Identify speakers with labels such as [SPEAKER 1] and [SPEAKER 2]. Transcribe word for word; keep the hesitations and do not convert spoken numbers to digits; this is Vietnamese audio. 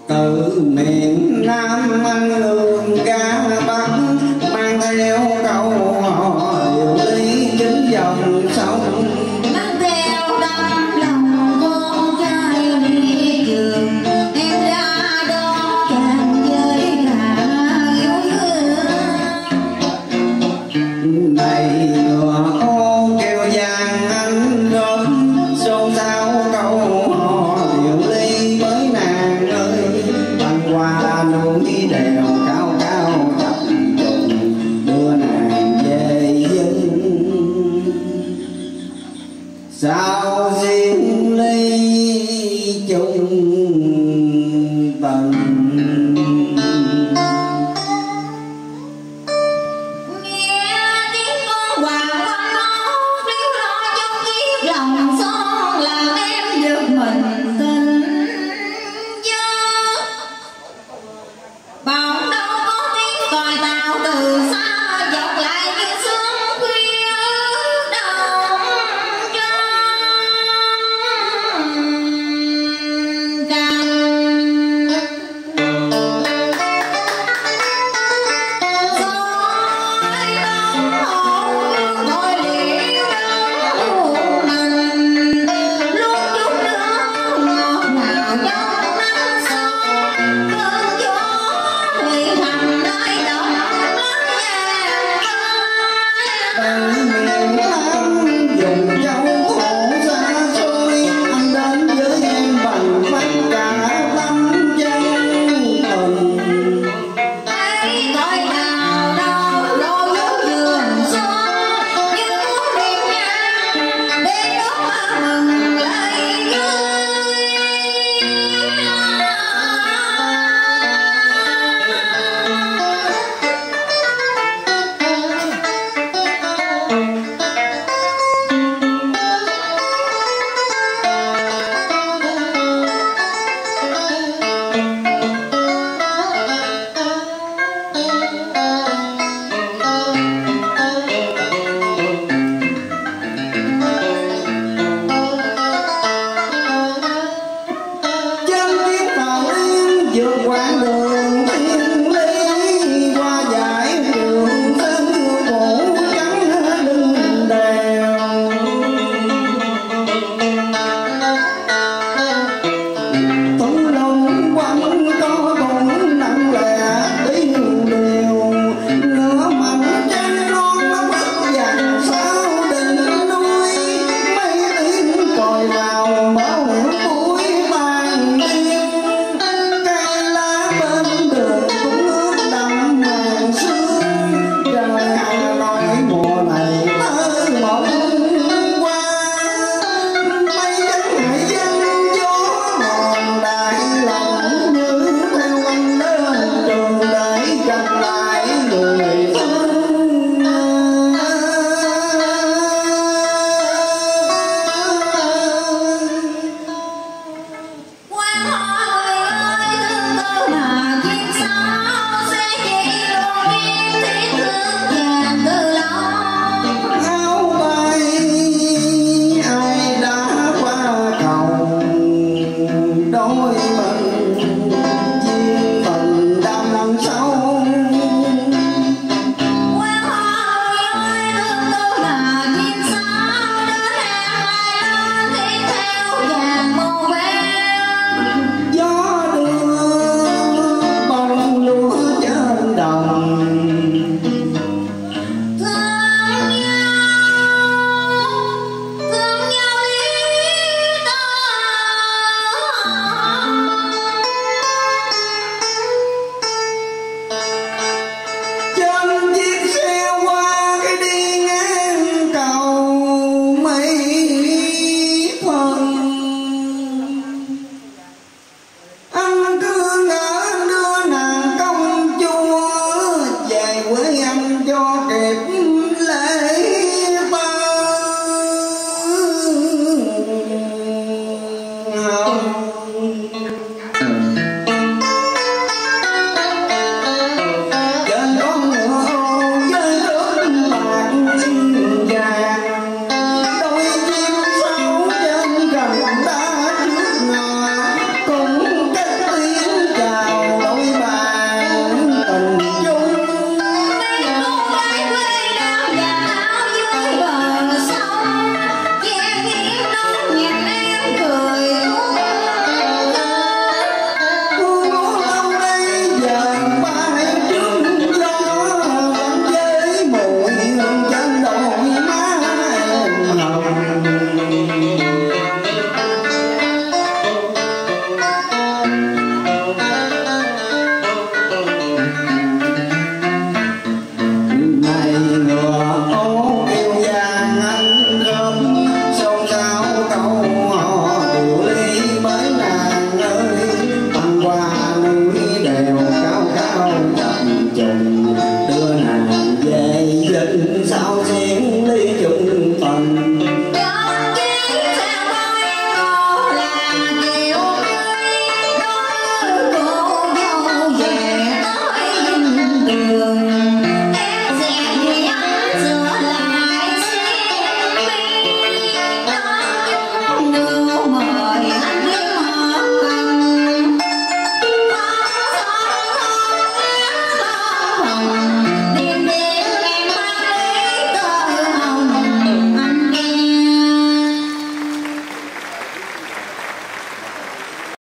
[SPEAKER 1] từ miền Nam ăn lương cá bắt, mang theo câu hò điều lý chính dòng sông.
[SPEAKER 2] Mang theo tấm lòng con trai đi trường, em ra đón chàng với cả yêu thương.
[SPEAKER 1] Này ngựa ô kêu vàng anh gớm, xôn xao câu hò điều ly với nàng ơi. Băng qua núi đèo cao cao chập trùng, đưa nàng về dân. Sao riêng ly chung tầng.
[SPEAKER 2] Lòng son làm em được mình tình nhớ, bỗng đâu có tiếng còi tàu từ xa vọng lại như sương khuya đông trăng canh.
[SPEAKER 1] Quãng đường thiên lý qua dải đường sân phủ trắng lưng đèo, tấm lòng quanh có cùng nặng lẻ đi đều, ngỡ mạnh trăng non nó bắt vàng sao đỉnh núi, mấy tiếng còi vào báo hiệu cuối màn đêm. Đường cũng ướt đậm màn sương, trời Hà Nội mùa này thơ mộng qua. Mây trắng hải dân gió hòn đại lòng, như theo anh đơn trường để gặp lại người thương. Oh